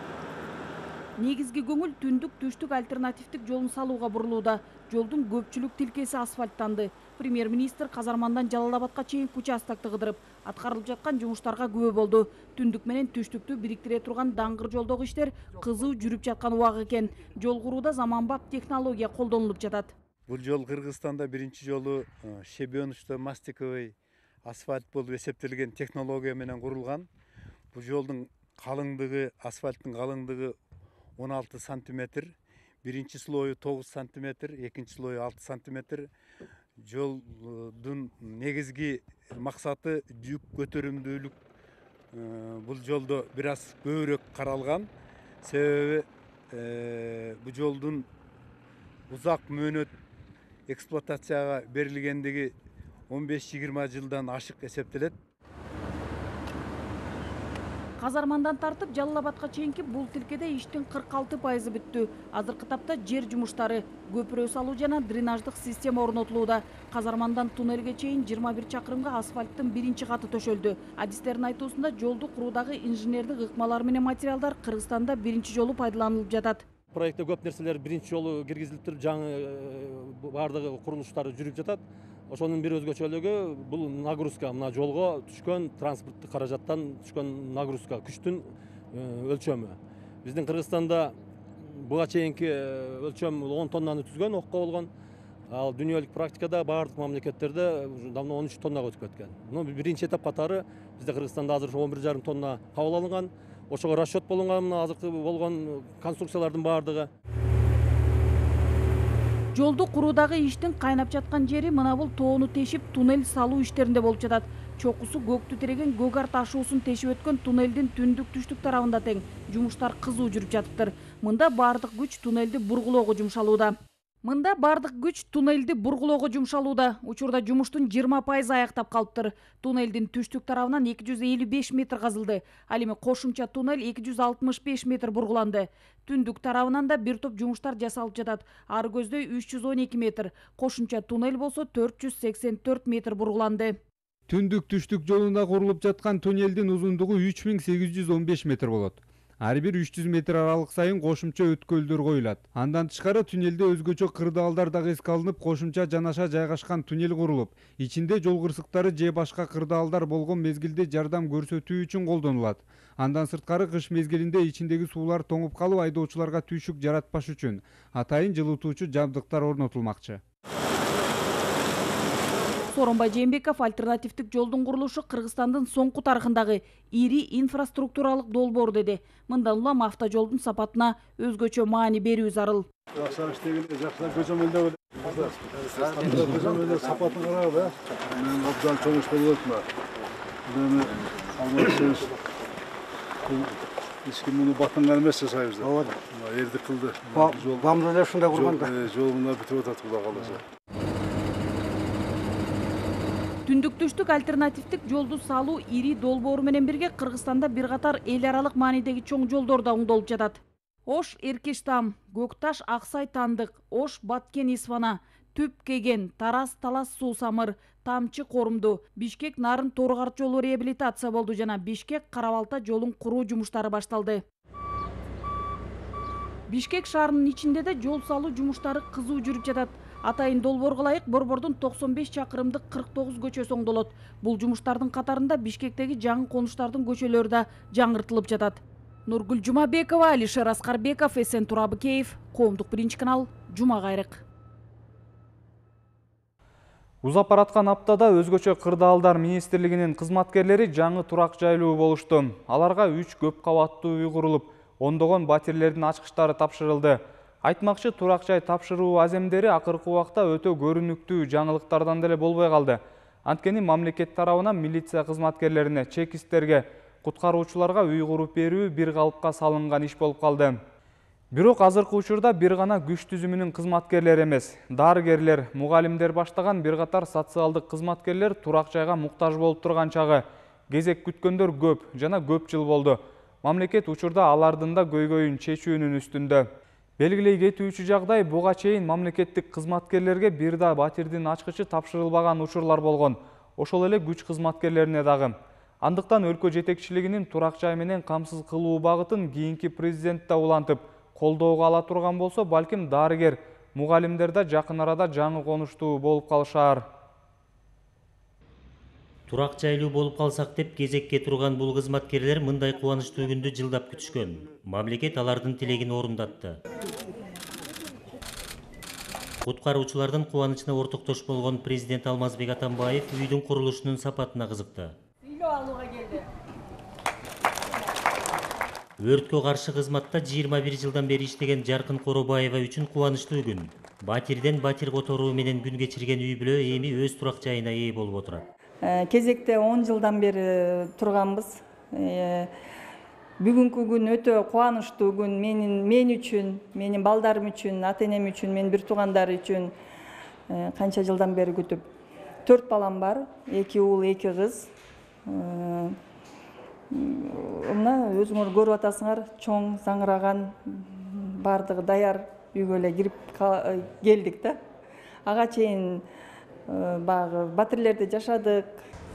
Негизги көңүл түндүк түштүк альтернативдик жолун салууга бурулууда. Жолдун көпчүлүк тилкеси асфальттанды. Премьер-министр Казармандан Жалал-Абадка чейин участокты кыдырып, аткарылып жаткан жумуштарга күбө болду. Түндүк менен түштүктү бириктире турган даңгыр жолдогу иштер кызуу жүрүп жаткан убак экен. Жол курууда заманбап технология колдонулуп жатат. Бул жол Кыргызстанда биринчи жолу Шебенушта мастиковый асфальт болуп эсептелген технология менен курулган. Бул жолдун калыңдыгы, асфальттын калыңдыгы 16 сантиметр, биринчи слою 9 сантиметр, экинчи слою 6 сантиметр. жолдун негизги максаты жүк көтөрүмдүүлүк. Бул жолдо бир аз көбүрөөк каралган. Себеби бул жолдун узак мөөнөт эксплуатацияга берилгендиги 15-20 жылдан ашык эсептелет. Казармандан тартып Жалал Абадка чейинки бул тилкеде иштин 46% бүттү. Азыркы тапта жер жумуштары, көпүрө салуу жана дренаждык система орнотулууда. Казармандан туннелге чейин 21 чакырымга асфальттын биринчи каты төшөлдү. Адистердин айтуусунда жолду куруудагы инженердик ыкмалар менен материалдар Кыргызстанда биринчи жолу пайдаланылып жатат. Проектте көп нерселер биринчи жолу киргизилип туруп, жаңы бардыгы курулуштары жүрүп жатат. Ошонун бир өзгөчөлүгү бул нагрузка, мына жолго түшкөн транспорттук каражаттан түшкөн нагрузка, күчтүн өлчөмү. Биздин Кыргызстанда буга чейинки өлчөм 10 тоннаны түзгөн, окко болгон. Ал дүйнөлүк практикада бардык мамлекеттерде давно 13 тоннага өтүп кеткен. Биринчи этап катары бизде Кыргызстанда азыр 11,5 тонна кабыл алынган. Ошого расчет болгон мына азыркы болгон конструкциялардын бардыгы. Жолду куруудагы иштин кайнап жаткан жери мына бул тоону тешип туннель салуу иштеринде болуп жатат. Чокусу көктү тиреген Гөгар ташуусун тешип өткөн туннелдин түндүк түштүк тарабында тең жумуштар кызуу жүрүп жатыптыр. Мында бардык күч туннелди бургулоого жумшалууда. Учурда жумуштун 20% аяктап калыптыр. Туннелдин түштүк тарабынан 255 метр казылды. Ал эми кошумча туннель 265 метр бургуланды. Түндүк тарабынан да бир топ жумуштар жасалып жатат. Ар көздөй 312 метр. Кошумча туннель болсо 484 метр бургуланды. Түндүк түштүк жолунда курулуп жаткан туннелдин узундугу 3815 метр болот. Ар бир 300 метр аралык сайын кошумча өткөлдөр коюлат. Андан тышкары туннелде өзгөчө кырдаалдар дагы эске алынып, кошумча жанаша жайгашкан туннел курулуп, ичинде жол кырсыктары же башка кырдаалдар болгон мезгилде жардам көрсөтүү үчүн колдонулат. Андан сырткары кыш мезгилинде ичиндеги суулар тоңуп калып, айдоочуларга түйшүк жаратпаш үчүн атайын жылытуучу жабдыктар орнотулмакчы. Сооронбай Жээнбеков альтернативдик жолдун курулушу Кыргызстандын соңку тарыхындагы ири инфраструктуралык долбоор деди. Мындан улам автожолдун сапатына өзгөчө маани берүү зарыл. Сапатын карагыла. Мен абдан чоң иш болуп атма. Эч ким муну батынган эмес жасайбыз. Ооба. Эрди кылды. Бамдылар ушундай курганда. Жолуна бүтүп атат Кудай кааласа. Түндүк түштүк альтернативдик жолду салуу ири долбоору менен бирге Кыргызстанда бир катар эл аралык маанидеги чоң жолдор да оңдолуп жатат. Ош Эркештам, Көкташ Аксай Тандык, Ош Баткен Исфана, Түп Кеген, Тарас Талас Суусамыр, Тамчы Корумду, Бишкек Нарын Торгарт жолу реабилитация болду жана Бишкек Карабалта жолун куруу жумуштары башталды. Бишкек шаарынын ичинде да жол салуу жумуштары кызуу жүрүп жатат. Атайын долбоорго ылайык Борбордун 95 чакырымдык 49 көчөсү оңдолот. Бул жумуштардын катарында Бишкектеги жаңы конуштардын көчөлөрү да жаңыртылып жатат. Нургүл Жумабекова, Алишер Аскарбеков, Эсен Турабыкеев, Коомдук биринчи канал, Жума кайрык. Узап бараткан аптада өзгөчө кырдаалдар министрлигинин кызматкерлери жаңы турак жайлуу болушту. Аларга 3 көп кабаттуу үй курулуп, ондогон батирлердин ачкычтары тапшырылды. Айтмакчы турак жай тапшыруу аземдери акыркы убакта өтө көрүнүктүү жаңылыктардан деле болбой калды. Анткени мамлекет тарабынан милиция кызматкерлерине, чекисттерге, куткаруучуларга үй куруп берүү бир калыпка салынган иш болуп калды. Бирок азыркы учурда бир гана күч түзүмүнүн кызматкерлери эмес, дарыгерлер, мугалимдер баштаган бир катар социалдык кызматкерлер турак жайга муктаж болуп турган чагы. Кезек күткөндөр көп жана көп жыл болду. Мамлекет учурда алардын да көйгөйүн чечүүнүн үстүндө. Белгилей кетүүчү жагдай буга чейин мамлекеттик кызматкерлерге бир да батирдин ачкычы тапшырылбаган учурлар болгон. Ошол эле күч кызматкерлерине дагы. Андыктан өлкө жетекчилигинин турак жай менен камсыз кылуу багытын кийинки президент да улантып, колдоого ала турган болсо, балким дарыгер, мугалимдер да жакын арада жаңы конуштуу болуп калышаар. Турак жайлуу болуп калсак деп кезекке турган бул кызматкерлер мындай кубанычтуу күндү жылдап күтүшкөн. Мамлекет алардын тилегин орундатты. Куткаруучулардын кубанычына ортоктош болгон президент Алмазбек Атамбаев үйдүн курулушунун сапатына кызыкты. Өрткө каршы кызматта 21 жылдан бери иштеген Жаркын Коробаева үчүн кубанычтуу күн. Батирден батир которуу менен күн кечирген үй бүлө эми өз турак жайына ээ болуп отурат. Кезекте 10 жылдан бери турганбыз. Бүгүнкү күн өтө кубанычтуу күн мен үчүн, менин балдарым үчүн, ата-энем үчүн, менин бир туугандар үчүн. Канча жылдан бери күтүп. 4 балам бар, 2 уул, 2 кыз. Мына өзүңөр көрүп атасыңар, чоң заңыраган, бардыгы даяр үйгө эле кирип келдик да. Ага чейин багы батирлерде жашадык.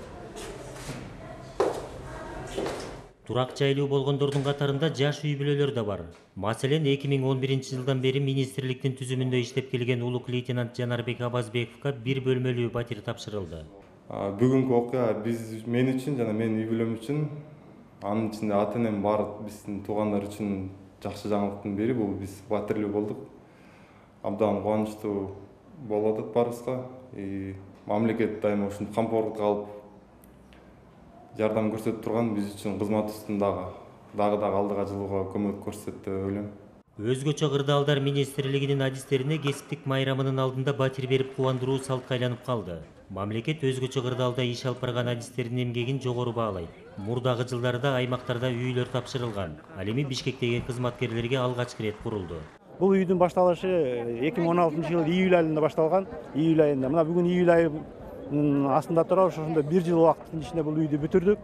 Турак жайлуу болгондордун катарында жаш үй бүлөлөр да бар. Маселен 2011 жылдан бери министрликтин түзүмүндө иштеп келген улук лейтенант Жанарбек Абазбековго бир бөлмөлүү батир тапшырылды. Бүгүнкү окуя мен үчүн жана менин үй бүлөм үчүн, анын ичинде ата-энем бар биздин туугандар үчүн жакшы жаңылыктын бири. Бул биз батирлүү болдук. Абдан кубанычтуу болуп атат барыбызга. Мамлекет дайыма ушундай камкорлук алып жардам көрсөтүп турган, биз үчүн кызматыбыздын дагы алдыга жылууга көмөк көрсөтөт деп ойлойм. Өзгөчө кырдаалдар министрлигинин адистерине кесиптик майрамынын алдында батир берип кубандыруу салтка айланып калды. Мамлекет өзгөчө кырдаалда иш алып барган адистердин эмгегин жогору баалайт. Мурдагы жылдарда аймактарда үйлөр тапшырылган. Ал эми Бишкектеги кызматкерлерге алгачкы рет курулду. Бул үйдүн башталышы 2016 жылы июль айында башталган. Июль айында. Мына бүгүн июль айынын астында тура ошондой 1 жыл убакыттын ичинде бул үйдү бүтүрдүк.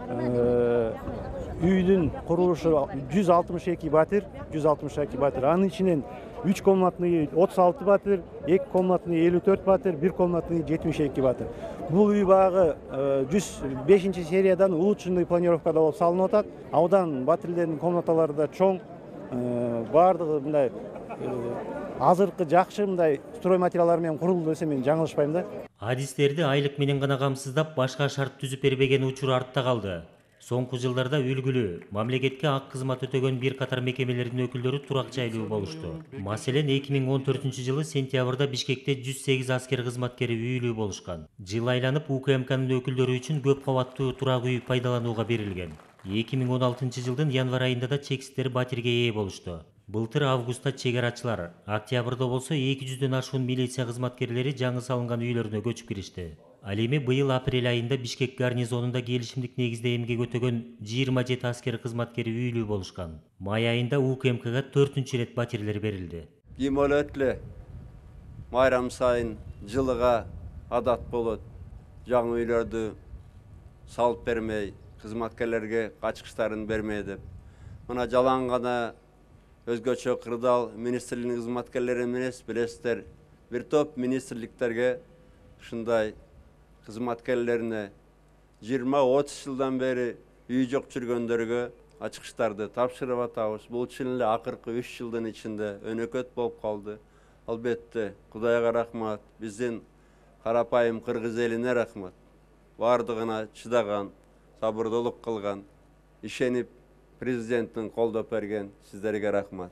Үйдүн курулушу 162 батир, 162 батир. Анын ичинен 3 комнатный 36 батир, 2 комнатный 54 батир, 1 комнатный 72 батир. Бул үй багы 105 сериядан улучшенный планировкада болуп салынып атат. Аудан батирлердин комнаталары да чоң. Бардыгы мындай азыркы жакшы мындай строй материалдар менен курулду десем мен жаңылышпайм да. Адистерди айлык менен гана камсыздап, башка шарт түзүп бербеген учур артта калды. Соңку жылдарда үлгүлүү, мамлекетке ак кызмат өтөгөн бир катар мекемелердин өкүлдөрү турак жайлуу болушту. Маселен 2014 жылы сентябрда Бишкекте 108 аскер кызматкери үйлүү болушкан. Жыл айланып УКМКнын өкүлдөрү үчүн көп кабаттуу турак үй пайдаланууга берилген. 2016 жылдын январь айында да чексиздер батирге ээ болушту. Былтыр августта чегарачылар, октябрда болсо 200дөн ашуун милиция кызматкерлери жаңы салынган үйлөрүнө көчүп киришти. Ал эми быйыл апрель айында Бишкек гарнизонунда келишимдик негизде эмгек өтөгөн 27 аскер кызматкери үйлүү болушкан. Май айында УКМКга 4-чү рет батирлер берилди. Кимөлөтлө майрам сайын жылыга адат болот. Жаңы үйлөрдү салып бермей, кызматкерлерге качкычтарын бермей деп. Мына жалаң гана өзгөчө кырдаал министрлигинин кызматкерлери эмес билесиздер. Бир топ министрликтерге ушундай кызматкерлерине 20-30 жылдан бери үй жок жүргөндөргө ачкычтарды тапшырып атабыз. Бул чын эле акыркы 3 жылдын ичинде өнөкөт болуп калды. Албетте, Кудайга рахмат, биздин карапайым кыргыз элине рахмат. Бардыгына чыдаган, сабырдуулук кылган, ишенип президенттин колдоп берген сиздерге рахмат.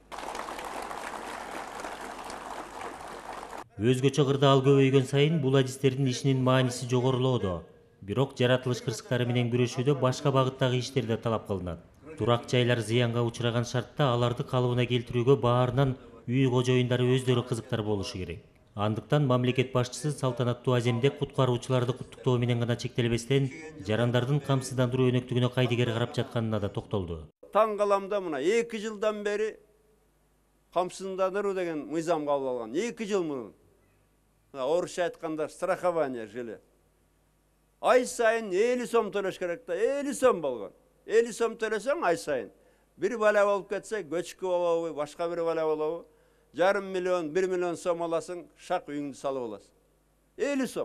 Өзгөчө кырдаал көбөйгөн сайын бул адистердин ишинин мааниси жогорулоодо. Бирок жаратылыш кырсыктары менен күрөшүүдө башка багыттагы иштер да талап кылынат. Турак жайлар зыянга учураган шартта аларды калыбына келтирүүгө баарынан үй кожоюндары өздөрү кызыктар болушу керек. Андыктан мамлекет башчысы салтанаттуу аземде куткаруучуларды куттуктоо менен гана чектелбестен, жарандардын камсыздандыруу өнөктүгүнө кайдыгер карап жатканына да токтолду. Таң каламда мына 2 жылдан бери камсыздандыруу деген мыйзам кабыл алган. 2 жыл мурун. Орусча айтканда страхование жили. Ай сайын 50 сом төлөш керек да, 50 сом болгон. 50 сом төлөсөң ай сайын. Бир бала болуп кетсе, көчкү болобу, башка бир бала болобу, 500 миллион, 1 миллион сом аласың, шак үйүңдү салып аласың. 50 сом.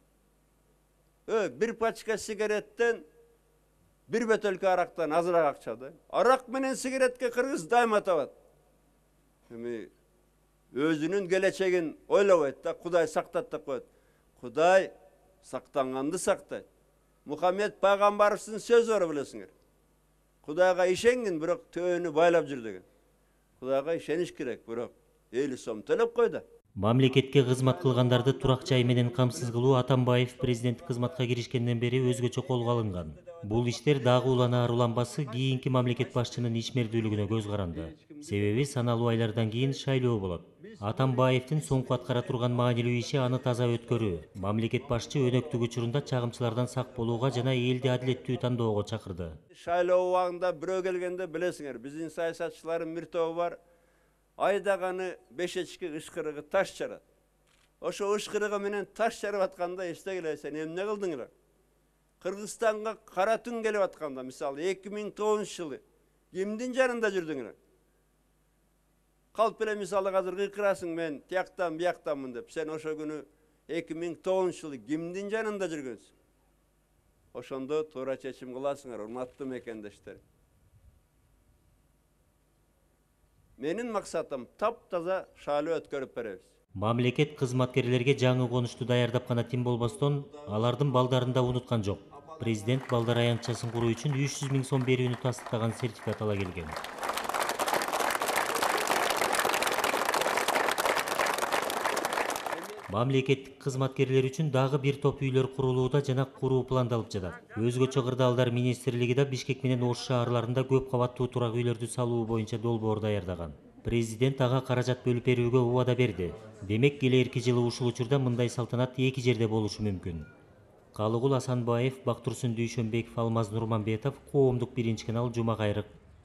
Бир пачка сигареттен, бир бөтөлкө арактан азыраак акча да. Арак менен сигаретке кыргыз дайыма табат. Эми өзүнүн келечегин ойлобойт да, Кудай сактат деп коет. Кудай сактанганды сактайт. Мухаммед пайгамбарыбыздын сөзү бар билесиңер. Кудайга ишенгин, бирок төөнү байлап жүр деген. Кудайга ишениш керек, бирок 50 сом төлөп койду. Мамлекетке кызмат кылгандарды турак жай менен камсыз кылуу Атамбаев президенттик кызматка киришкенден бери өзгөчө колго алынган. Бул иштер дагы уланаар уланбасы кийинки мамлекет башчынын ишмердүүлүгүнө көз каранды. Себеби саналуу айлардан кийин шайлоо болот. Атамбаевдин соңку аткара турган маанилүү иши аны таза өткөрүү. Мамлекет башчы өнөктүк учурунда чагымчылардан сак болууга жана элди адилеттүү тандоого чакырды. Шайлоо убагында бирөө келгенде билесиңер, биздин саясатчылардын бир тобу бар. Айдаганы бешечки ышкырыгы таш жарат. Ошо ышкырыгы менен таш жарып атканда эстегиле, сен эмне кылдыңар? Кыргызстанга кара түн келип атканда, мисалы 2009-жылы кимдин жанында жүрдүңөр? Калп эле мисалы азыр кыйкырасың, мен тияктан бияктанмын деп. Сен ошо күнү 2009-жылы кимдин жанында жүргөнсүң? Ошондо туура чечим кыласыңар, урматтуу мекендештер. Менин максатым таптаза шайлоо өткөрүп беребиз. Мамлекет кызматкерлерге жаңы конушту даярдап гана тим болбостон, алардын балдарын да унуткан жок. Президент балдар аянтчасын куруу үчүн 300 000 сом берүүнү тастыктаган сертификат ала келген. Мамлекеттик кызматкерлер үчүн дагы бир топ үйлөр курулууда жана куруу пландалып жатат. Өзгөчө кырдаалдар министрлиги да Бишкек менен Ош шаарларында көп кабаттуу турак үйлөрдү салуу боюнча долбоор даярдаган. Президент ага каражат бөлүп берүүгө убада берди. Демек келерки жылы ушул учурда мындай салтанат эки жерде болушу мүмкүн. Калыгул Асанбаев, Бактурсун Дүйшөнбеков, Алмаз Нурманбетов, Коомдук биринчи канал, Жума Кайрык.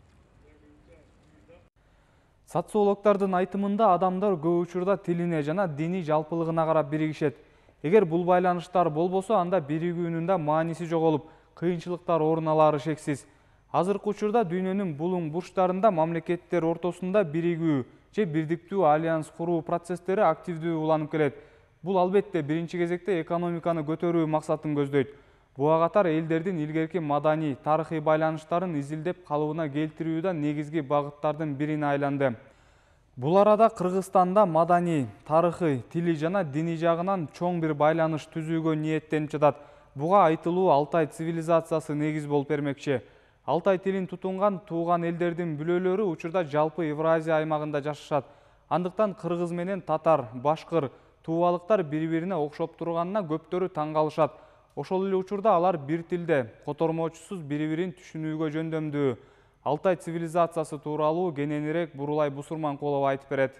Социологдордун айтымында адамдар көп учурда тилине жана диний жалпылыгына карап биригишет. Эгер бул байланыштар болбосо, анда биригүүнүн да мааниси жоголуп, кыйынчылыктар орун алары шексиз. Азыркы учурда дүйнөнүн булуң бурчтарында мамлекеттер ортосунда биригүү же бирдиктүү альянс куруу процесстери активдүү уланып келет. Бул албетте биринчи кезекте экономиканы көтөрүү максатын көздөйт. Буга катар элдердин илгерки маданий, тарыхый байланыштарын изилдеп калыбына келтирүү да негизги багыттардын бирине айланды. Бул арада Кыргызстанда маданий, тарыхый, тили жана диний жагынан чоң бир байланыш түзүүгө ниеттенип жатат. Буга айтылуу Алтай цивилизациясы негиз болуп бермекчи. Алтай тилин тутунган тууган элдердин бүлөлөрү учурда жалпы Евразия аймагында жашашат. Андыктан кыргыз менен татар, башкыр, тувалыктар бири-бирине окшоп турганына көптөрү таң калышат. Ошол эле учурда алар бир тилде, котормочусуз бири-бирин түшүнүүгө жөндөмдүү. Алтай цивилизациясы тууралуу кененирээк Бурулай Бусурманкулова айтып берет.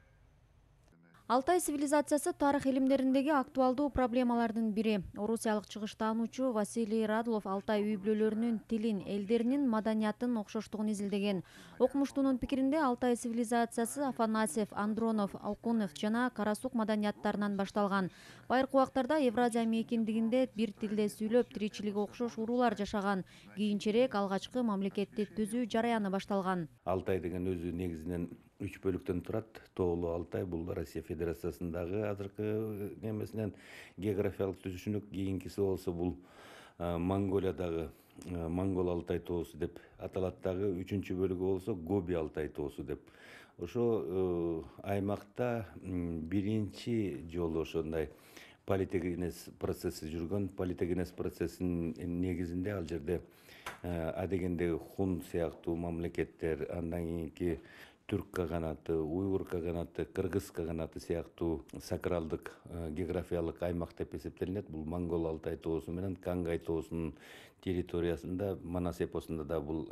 Алтай цивилизациясы тарых илимдериндеги актуалдуу проблемалардын бири. Орусиялык чыгыштануучу Василий Радлов Алтай үй бүлөлөрүнүн тилин, элдеринин маданиятын окшоштугун изилдеген. Окумуштуунун пикиринде Алтай цивилизациясы Афанасьев, Андронов, Алкунов жана Карасук маданияттарынан башталган. Байыркы убактарда Евразия мейкиндигинде бир тилде сүйлөп, тиричилиги окшош уруулар жашаган. Кийинчерээк алгачкы мамлекетти түзүү жараяны башталган. Алтай деген өзү негизинен 3 бөлүктөн турат. Тоолуу Алтай бул Россия Федерациясындагы азыркы немесинен географиялык түзүшүнүк, кийинкиси болсо бул Монголиядагы Монгол Алтай тоосу деп аталат дагы, 3-чү бөлүгү болсо Гоби Алтай тоосу деп. Ошо аймакта биринчи жолу ошондой политогенез процесси жүргөн. Политогенез процессинин негизинде ал жерде адегендеги хун сыяктуу мамлекеттер, андан кийинки түрк каганаты, уйгур каганаты, кыргыз каганаты сыяктуу сакралдык географиялык аймак деп эсептелинет. Бул Монгол Алтай тоосу менен Кангай тоосунун территориясында, Манас эпосунда да бул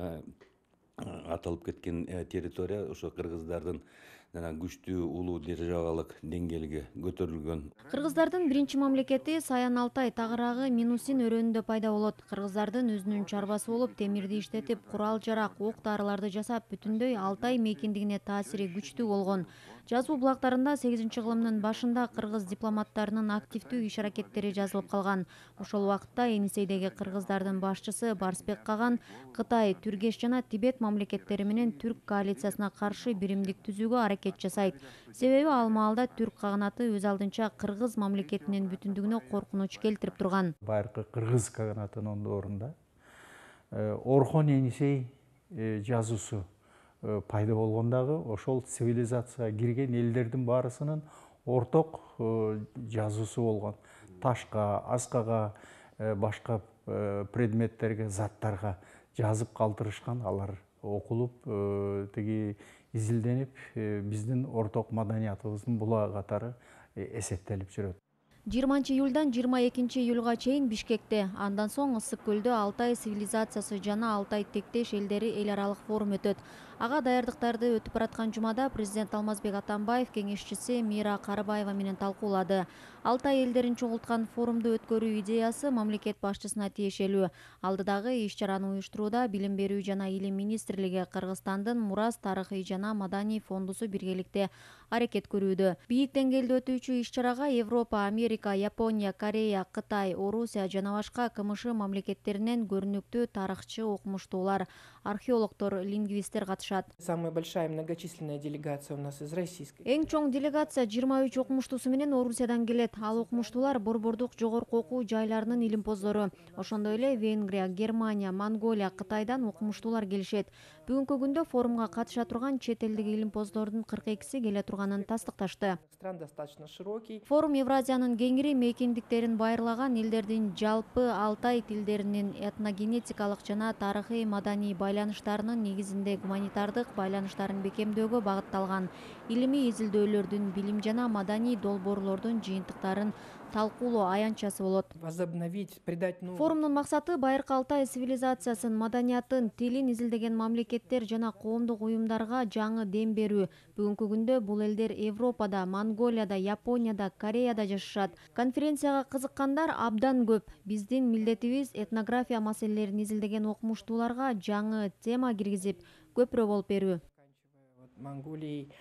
аталып кеткен территория ошо кыргыздардын жана күчтүү улуу державалык деңгээлге көтөрүлгөн. Кыргыздардын биринчи мамлекети Саян Алтай тагыраагы Минусин өрөөнүндө пайда болот. Кыргыздардын өзүнүн чарбасы болуп, темирди иштетип, курал-жарак, ок-дарыларды жасап, бүтүндөй Алтай мейкиндигине таасири күчтүү болгон. Жазуу булактарында 8-кылымдын башында кыргыз дипломаттарынын активдүү иш-аракеттери жазылып калган. Ошол убакытта Енисейдеги кыргыздардын башчысы Барсбек Каган Кытай, Түргеш жана Тибет мамлекеттери менен түрк коалициясына каршы биримдик түзүүгө аракет жасайт. Себеби ал маалда түрк каганаты өз алдынча кыргыз мамлекетинин бүтүндүгүнө коркунуч келтирип турган. Байыркы кыргыз каганатынын ордунда Орхон Енисей жазуусу пайда болгондагы ошол цивилизацияга кирген элдердин баарысынын орток жазуусу болгон. Ташка, аскага, башка предметтерге, заттарга жазып калтырышкан, алар окулуп, тиги изилденип, биздин орток маданиятыбыздын була катары эсептелип жүрөт. 20 июльдан 22 июлга чейин Бишкекте, андан соң Ысык көлдө Алтай цивилизациясы жана Алтай тектеш элдери эл аралык форум өтөт. Ага даярдыктарды өтүп бараткан жумада президент Алмазбек Атамбаев кеңешчиси Мира Карыбаева менен талкуулады. Алтай элдерин чогулткан форумду өткөрүү идеясы мамлекет башчысына тиешелүү. Алдыдагы иш-чараны уюштурууда Билим берүү жана Илим министрлиги Кыргызстандын Мурас тарыхый жана маданий фондусу биргеликте аракет көрүүдө. Бийик деңгээлде өтүүчү иш-чарага Европа, Америка, Япония, Корея, Кытай, Орусия жана башка КМШ мамлекеттеринен көрүнүктүү тарыхчы, окумуштуулар, археологдор, лингвисттер катышат. Самая большая многочисленная делегация у нас из российской. Эң чоң делегация 23 окумуштуусу менен Орусиядан келет. Ал окумуштуулар борбордук жогорку окуу жайларынын илимпоздору. Ошондой эле Венгрия, Германия, Монголия, Кытайдан окумуштуулар келишет. Бүгүнкү күндө форумга катыша турган чет элдик илимпоздордун 42си келе турганын тастыкташты. Стран достаточно широкий. Форум Евразиянын кеңири мейкиндиктерин байырлаган элдердин жалпы Алтай тилдеринин этногенетикалык жана тарыхый маданий байланыштарынын негизинде гуманитардык байланыштарын бекемдөөгө багытталган илимий изилдөөлөрдүн, билим жана маданий долбоорлордун жыйынтыктарын талкуулоо аянтчасы болот. Форумдун максаты байыркы Алтай цивилизациясын, маданиятын, тилин изилдеген мамлекеттер жана коомдук уюмдарга жаңы дем берүү. Бүгүнкү күндө бул элдер Европада, Монголияда, Японияда, Кореяда жашашат. Конференцияга кызыккандар абдан көп. Биздин милдетибиз этнография маселелерин изилдеген окумуштууларга жаңы тема киргизип, көпүрө болуп берүү. Монголией,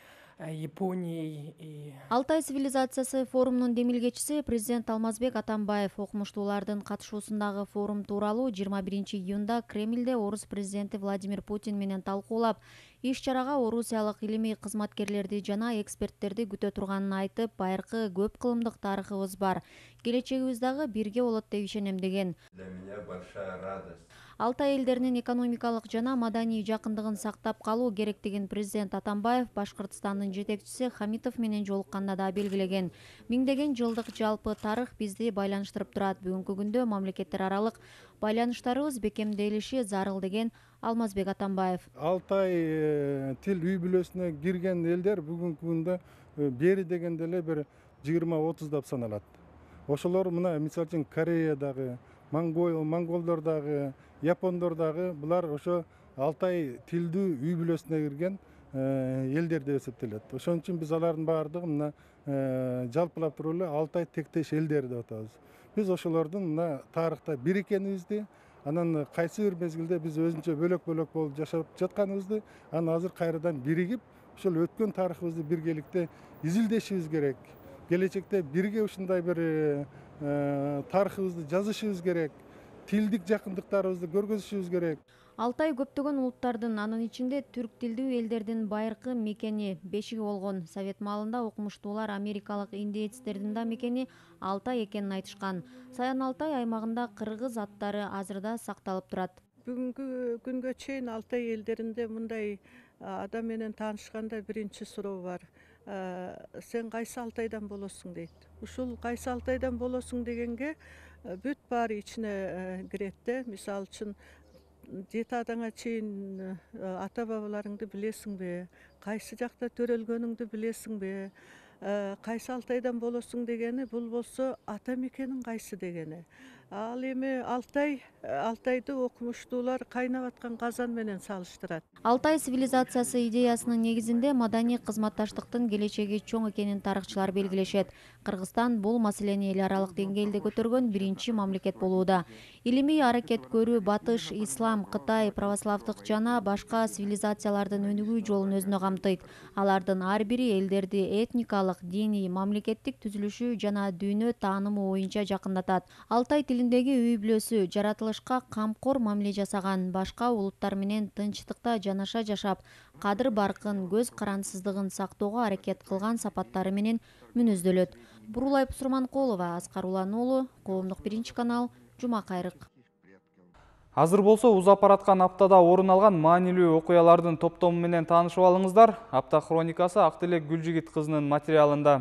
Японией. Алтай цивилизациясы форумунун демилгечиси президент Алмазбек Атамбаев окумуштуулардын катышуусундагы форум тууралуу 21 июнда Кремлде орус президенти Владимир Путин менен талкуулап, иш-чарага орусиялык илимий кызматкерлерди жана эксперттерди күтө турганын айтып, байыркы көп кылымдык тарыхыбыз бар. Келечегибиз дагы бирге болот деп ишенем деген. Для меня большая радость. Алтай элдеринин экономикалык жана маданий жакындыгын сактап калуу керектигин президент Атамбаев Башкыртстандын жетекчиси Хамитов менен жолукканда да белгилеген. Миңдеген жылдык жалпы тарых бизди байланыштырып турат. Бүгүнкү күндө мамлекеттер аралык байланыштарыбыз бекемделиши зарыл деген Алмазбек Атамбаев. Алтай тил үй бүлөсүнө кирген элдер бүгүнкү күндө бери дегенде эле бир 20-30 саналат. Ошолор мына мисалы үчүн Кореядагы, монголдордагы, япондордагы булар ошо Алтай тилдүү үй бүлөсүнө кирген элдер деп эсептелет. Ошон үчүн биз алардын баардыгын мына жалпылап туруп эле Алтай тектеш элдер деп атабыз. Биз ошолордун мына тарыхта бир экенибизди, анан кайсы бир мезгилде биз өзүнчө бөлөк-бөлөк болуп жашап жатканыбызды, анан азыр кайрадан биригип, ошол өткөн тарыхыбызды биргеликте изилдешибиз керек. Келечекте бирге ушундай бир тарыхыбызды жазышыбыз керек. Тилдик жакындыктарыбызды көргөзүшүбүз керек. Алтай көптөгөн улуттардын, анын ичинде түрк тилдүү элдердин байыркы мекени, бешиги болгон. Совет маалында окумуштуулар америкалык индеецтердин да мекени Алтай экенин айтышкан. Саян Алтай аймагында кыргыз аттары азырда сакталып турат. Бүгүнкү күнгө чейин Алтай элдеринде мындай адам менен таанышканда биринчи суроо бар. Сен кайсы Алтайдан болосуң дейт. Ушул кайсы Алтайдан болосуң дегенге бүт баары ичине кирет да. Мисалы үчүн жети адаңа чейин ата бабаларыңды билесиңби? Кайсы жакта төрөлгөнүңдү билесиңби? Кайсы Алтайдан болосуң дегени бул болсо ата мекенин кайсы дегени. Ал эми Алтайды окумуштуулар кайнап аткан казан менен салыштырат. Алтай цивилизациясы идеясынын негизинде маданий кызматташтыктын келечеги чоң экенин тарыхчылар белгилешет. Кыргызстан бул маселени эл аралык деңгээлде көтөргөн биринчи мамлекет болууда. Илимий аракет көрүү Батыш, Ислам, Кытай, православдык жана башка цивилизациялардын өнүгүү жолун өзүнө камтыйт. Алардын ар бири элдерди этникалык, диний, мамлекеттик түзүлүшү жана дүйнө таанымы боюнча жакындатат. Алтай тилиндеги үй бүлөсү жаратылышка камкор мамиле жасаган, башка улуттар менен тынчтыкта жанаша жашап, кадыр баркын, көз карансыздыгын сактоого аракет кылган сапаттары менен мүнөздөлөт. Бурулай Сурманкулова, Аскар Улануулу, Коомдук биринчи канал, Жума кайрык. Азыр болсо узап бараткан аптада орун алган маанилүү окуялардын топтому менен таанышып алыңыздар. Апта хроникасы Актилек Гүлжигит кызынын материалында.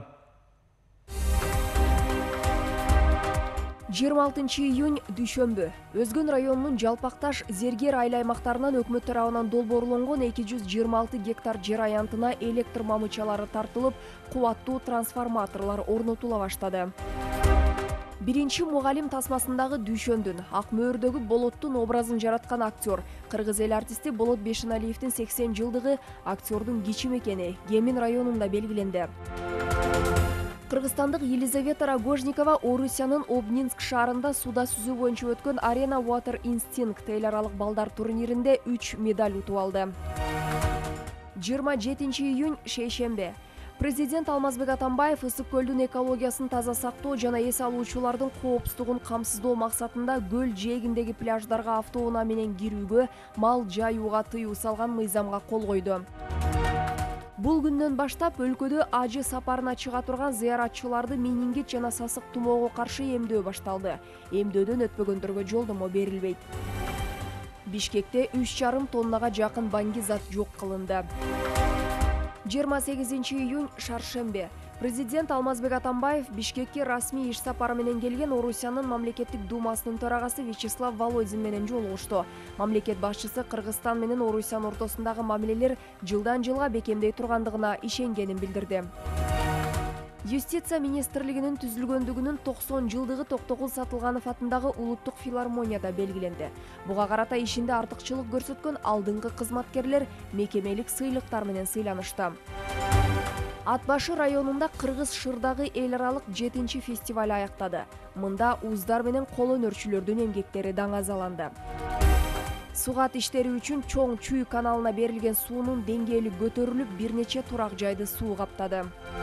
26 июнь дүйшөмбү. Өзгөн районунун Жалпакташ, Зергер айыл аймактарынан өкмөт тарабынан долбоорлонгон 226 гектар жер аянтына электр мамычалары тартылып, кубаттуу трансформаторлор орнотула баштады. Биринчи мугалим тасмасындагы Дүйшөндүн, ак мөөрдөгү Болоттун образын жараткан актер, кыргыз эл артисти Болот Бешеналиевдин 80 жылдыгы актердун кичи мекени Кемин районунда белгиленди. Кыргызстандык Елизавета Рогожникова Орусиянын Обнинск шаарында суда сүзүү боюнча өткөн Arena Water Instinct эл аралык балдар турниринде 3 медаль утуп алды. 27 июнь шейшембе. Президент Алмазбек Атамбаев ысык көлдүн экологиясын таза сактоо жана эс алуучулардын коопсуздугун камсыздоо максатында көл жээгиндеги пляждарга автоунаа менен кирүүгө, мал жайууга тыюу салган мыйзамга кол койду. Бул күндөн баштап өлкөдө ажы сапарына чыга турган зыяратчыларды менингит жана сасык тумоого каршы эмдөө башталды. Эмдөөдөн өтпөгөндөргө жолдомо берилбейт. Бишкекте 3,5 тоннага жакын баңги-зат жок кылынды. 28 июнь шаршембе. Президент Алмазбек Атамбаев Бишкекке расмий иш сапары менен келген Орусиянын мамлекеттик думасынын төрагасы Вячеслав Володин менен жолугушту. Мамлекет башчысы Кыргызстан менен Орусиян ортосундагы мамилелер жылдан жылга бекемдей тургандыгына ишенгенин билдирди. Юстиция министрлигинин түзүлгөндүгүнүн 90 жылдыгы Токтогул Сатылганов атындагы Улуттук филармонияда белгиленди. Буга карата ишинде артыкчылык көрсөткөн алдыңкы кызматкерлер мекемелик сыйлыктар менен сыйланышты. Ат башы районунда Кыргыз Шырдагы эл аралык 7-чи фестиваль аяктады. Мында уздар менен кол өнөрчүлөрдүн эмгектери даңазаланды. Сугат иштери үчүн Чоң Чүй каналына берилген суунун деңгээли көтөрүлүп, бир нече турак жайды суу каптады.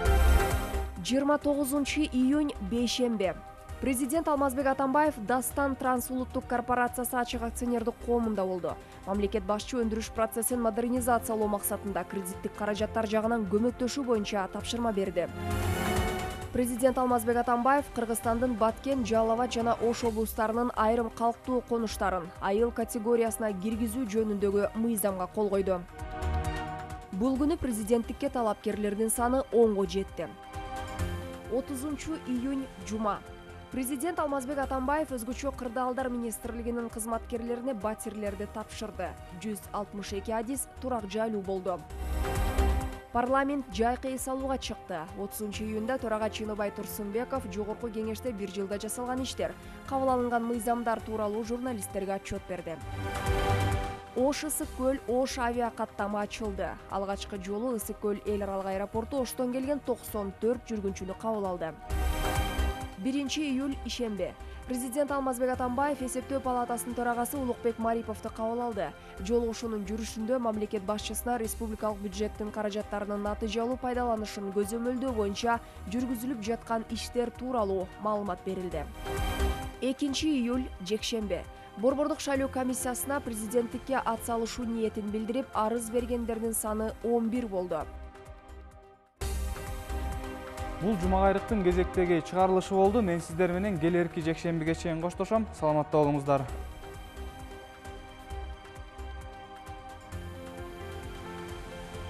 29 июнь бейшембе. Президент Алмазбек Атамбаев Дастан Трансулуттук корпорациясы ачык акционердик коомунда болду. Мамлекет башчы өндүрүш процессин модернизациялоо максатында кредиттик каражаттар жагынан көмөктөшүү боюнча тапшырма берди. Президент Алмазбек Атамбаев Кыргызстандын Баткен, Жалала жана Ош облустарынын айрым калктуу конуштарын айыл категориясына киргизүү жөнүндөгү мыйзамга кол койду. Бул күнү президенттикке талапкерлердин саны 10го жетти. 30 июнь жума. Президент Алмазбек Атамбаев өзгөчө кырдаалдар министрлигинин кызматкерлерине батирлерди тапшырды. 162 адис турак жайлуу болду. Парламент жайкы эс алууга чыкты. 30 июнда төрага Чыныбай Турсунбеков жогорку кеңеште 1 жылда жасалган иштер, кабыл алынган мыйзамдар тууралуу журналисттерге отчет берди. Ош Ысык көл Ош авиакаттама ачылды. Алгачкы жолу Ысык көл эл аралык аэропорту Оштон келген 94 жүргүнчүнү кабыл алды. 1 июль ишембе. Президент Алмазбек Атамбаев эсептөө палатасынын төрагасы Улукбек Мариповду кабыл алды. Жолугушуунун жүрүшүндө мамлекет башчысына республикалык бюджеттин каражаттарынын натыйжалуу пайдаланышын көзөмөлдөө боюнча жүргүзүлүп жаткан иштер тууралуу маалымат берилди. 2 июль жекшембе. Борбордук шайлоо комиссиясына президенттикке ат салышуу ниетин билдирип, арыз бергендердин саны 11 болду. Бул жумагайрыктын кезектеги чыгарылышы болду. Мен сиздер менен келерки жекшембиге чейин коштошом. Саламатта болуңуздар.